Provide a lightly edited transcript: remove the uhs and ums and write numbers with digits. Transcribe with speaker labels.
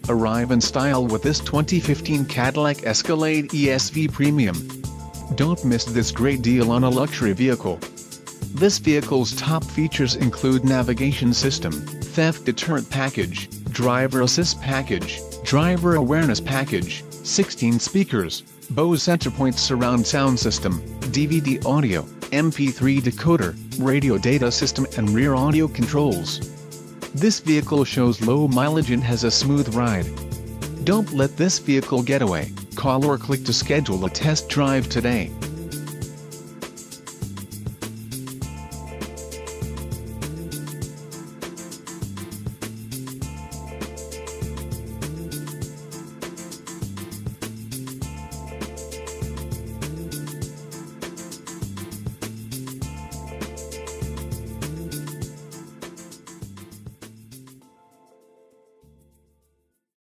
Speaker 1: Arrive in style with this 2015 Cadillac Escalade ESV Premium. Don't miss this great deal on a luxury vehicle. This vehicle's top features include navigation system, theft deterrent package, driver assist package, driver awareness package, 16 speakers, Bose Centerpoint surround sound system, DVD audio, MP3 decoder, radio data system and rear audio controls. This vehicle shows low mileage and has a smooth ride. Don't let this vehicle get away. Call or click to schedule a test drive today.